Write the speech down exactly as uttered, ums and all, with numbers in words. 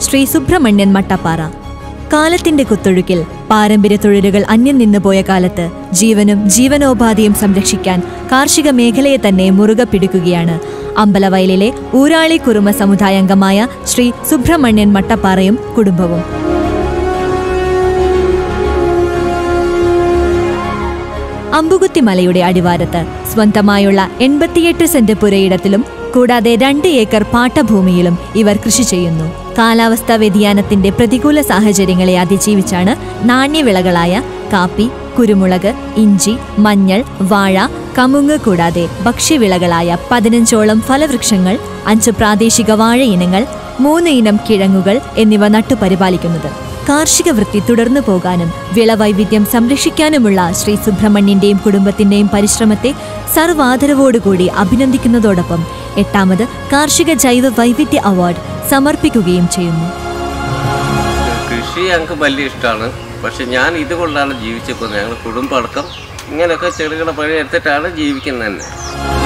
ശ്രീ സുബ്രഹ്മണ്യൻ മട്ടപ്പാറ. കാലത്തിന്റെ കുത്തൊഴുക്കിൽ പാരമ്പര്യ തൊഴിലുകൾ അന്യം നിന്നുപോയ കാലത്ത് ജീവനും ജീവനോപാധിയും സംരക്ഷിക്കാൻ കാർഷിക മേഖലയെ തന്നെ മുറുകെ പിടിക്കുകയാണ് അമ്പലവയലിലെ ഊരാളി കുറുമ സമുദായാംഗമായ ശ്രീ സുബ്രഹ്മണ്യൻ മട്ടപ്പാറയും കുടുംബവും. അമ്പുകുത്തി മലയുടെ അടിവാരത്ത് സ്വന്തമായുള്ള എൺപത്തിയെട്ട് സെന്റ് പുരയിടത്തിലും കൂടാതെ രണ്ട് ഏക്കർ പാട്ടഭൂമിയിലും ഇവർ കൃഷി ചെയ്യുന്നു. കാലാവസ്ഥാ വ്യതിയാനത്തിന്റെ പ്രതികൂല സാഹചര്യങ്ങളെ അതിജീവിച്ചാണ് നാണ്യവിളകളായ കാപ്പി, കുരുമുളക്, ഇഞ്ചി, മഞ്ഞൾ, വാഴ, കമുങ്ങ് കൂടാതെ ഭക്ഷ്യവിളകളായ പതിനഞ്ചോളം ഫലവൃക്ഷങ്ങൾ, അഞ്ച് പ്രാദേശിക വാഴ ഇനങ്ങൾ, മൂന്ന് ഇനം കിഴങ്ങുകൾ എന്നിവ നട്ടുപരിപാലിക്കുന്നത്. കാർഷിക വൃത്തി തുടർന്നു പോകാനും വിളവൈവിധ്യം സംരക്ഷിക്കാനുമുള്ള ശ്രീ സുബ്രഹ്മണ്യന്റെയും കുടുംബത്തിന്റെയും പരിശ്രമത്തെ സർവാദരവോടുകൂടി അഭിനന്ദിക്കുന്നതോടൊപ്പം എട്ടാമത് കാർഷിക ജൈവ വൈവിധ്യ അവാർഡ് സമർപ്പിക്കുകയും ചെയ്യുന്നു. കൃഷി ഞങ്ങൾക്ക് വലിയ ഇഷ്ടമാണ്. പക്ഷെ ഞാൻ ഇതുകൊണ്ടാണ് ജീവിച്ചപ്പോൾ ഞങ്ങൾ കുടുംബം അടക്കം ഇങ്ങനെയൊക്കെ ചെറുകിട പണി എടുത്തിട്ടാണ് ജീവിക്കുന്നത് തന്നെ.